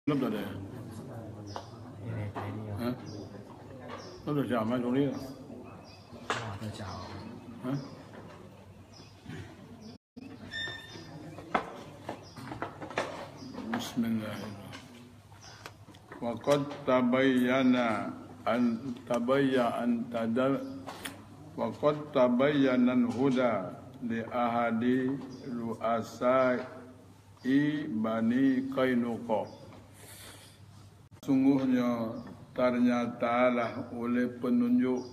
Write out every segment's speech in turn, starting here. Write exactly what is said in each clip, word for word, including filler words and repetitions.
lớp là để hả? Lớp là chào mai xuống đi à? Hả? Bismillahirrahmanirrahim. Wa qad tabayyana an tabayya an tadal wa qad tabayyana al-huda li ahadi ru'asai Bani Qainuqa. Sungguhnya ternyatalah oleh penunjuk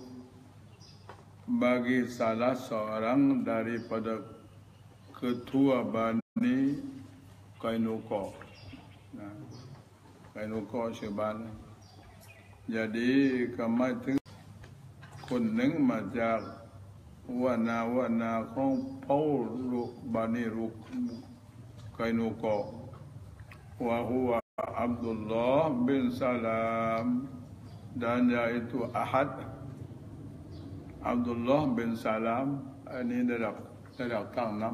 bagi salah seorang daripada ketua Bani Qainuqa. Nah, Qainuqa sebenarnya. Jadi kami tengok คนหนึ่งมาจากวานาวานาของเผ่าลูกบานีรุกไกนูกอwa huwa Abdullah bin Salam dan yaitu Ahad Abdullah bin Salam ini dari dari tanam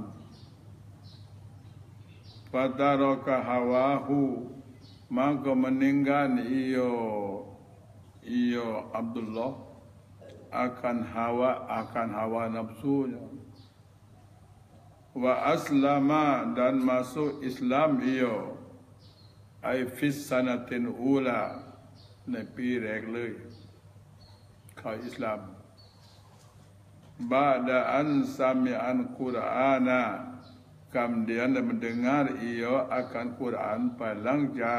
fataraka hawahu maka meninggal iyo iyo Abdullah akan hawa akan hawa nafsunya wa aslama dan masuk Islam iyo ai fis sanatin ula ในปีแรกเลยเข้าอิสลามบาดาอันซามิอันกุรอานะ kemudian mendengar ia akan Quran padaจาก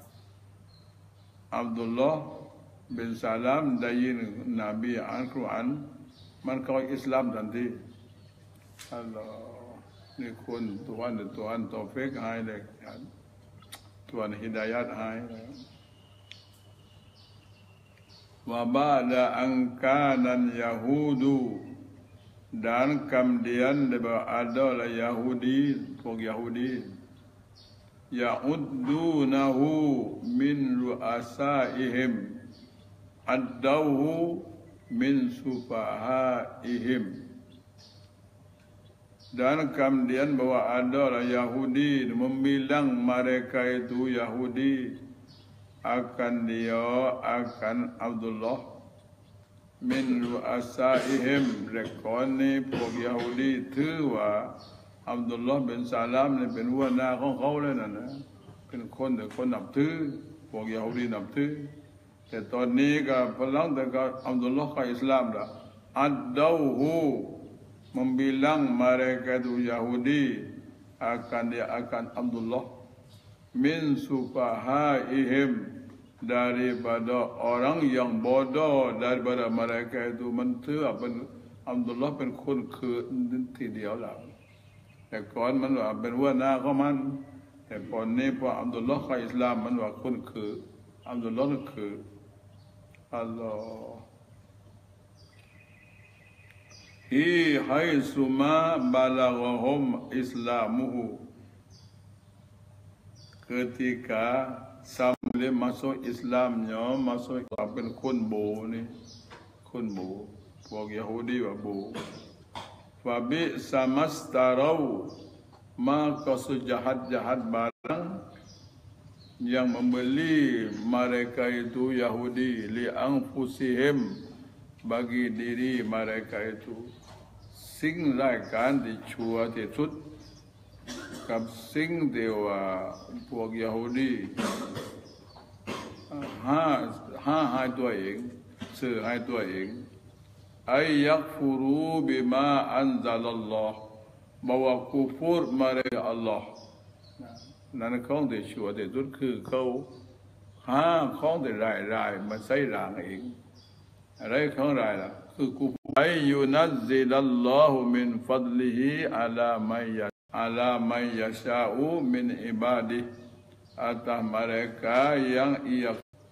Abdullah bin Salam dari Nabi Al-Quran มันเข้าอิสลามทันทีอัลลอฮ์นี่คนตัวอันตัวอันตอฟิกให้เลยตัวอันฮิดายะห์ให้wa ba'da an kana yahudu dan kemudian adalah Yahudi pok Yahudi ya'uddunahu min ru'asaihim addauhu min sufahaihim dan kemudian bahwa adalah Yahudi membilang mereka itu Yahudi akan dia akan Abdullah min ru'asaihim rekoni pok Yahudi ถือว่า Abdullah bin Salam นี่เป็นหัวหน้าของเขาเลยนะนะเป็นคนแต่คนนับถือพวกยาฮูดีนับถือแต่ตอนนี้ก็พลังแต่ก็อับดุลลอฮ์เข้าอิสลามแล้วอัดดาวฮู membilang mereka itu Yahudi akan dia akan Abdullah min sufahaihim daripada orang yang bodoh daripada mereka itu mentuaเป็น Abdullah เป็นคนคือทีเดียวแล้วแต่ก่อนมันว่าเป็นหัวหน้าของมันแต่ตอนนี้พออับดุลลอฮ์เข้าอิสลามมันว่าคนคืออับดุลลอฮ์นี่คืออัลลอฮ์ฮีให้สุมาบาลาฮุมอิสลามุฮุ ketika sambil masuk Islamnya masukเป็นคนโบนี่คนโบพวกยะฮูดีว่าโบFabi samastarau maka sejahat-jahat barang yang membeli mereka itu Yahudi li anfusihim bagi diri mereka itu สิ่งรายการที่ชั่วที่สุดกับสิ่งที่ว่าพวกยะฮูดีหาหาให้ตัวเองซื้อให้ตัวเองay yakfuru bima anzalallah bahwa kufur mereka Allah นั่นของที่ชั่วที่สุดคือเขาหาของที่ร้ายๆมาใส่ร่างเองอะไรของร้ายล่ะคือกุฟรay yunazzilallahu min fadlihi ala man ala man yasha'u min ibadihi atas mereka yang ia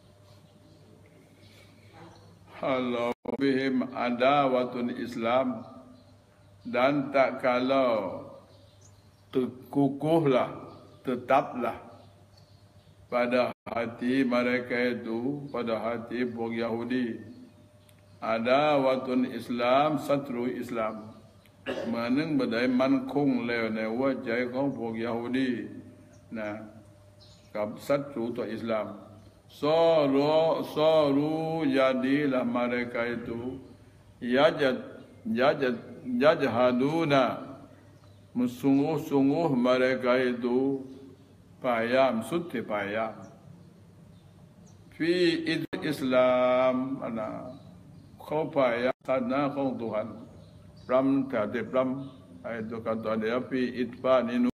kalau bihim adawatun Islam dan tak kalau terkukuhlah tetaplah pada hati mereka itu pada hati pok Yahudi adawatun Islam ศัตรูอิสลามเมื่อนึงบ่ได้มั่นคงแล้วในหัวใจของพวกยะฮูดีนะกับศัตรูต่ออิสลามซอรอซอรูยาดีละ mereka itu yajad yajad yajhaduna sungguh-sungguh mereka itu payam suti payam fi Islam ana kau payam karena kau Tuhan ram tak ada ram itu kata dia fi itfa ninu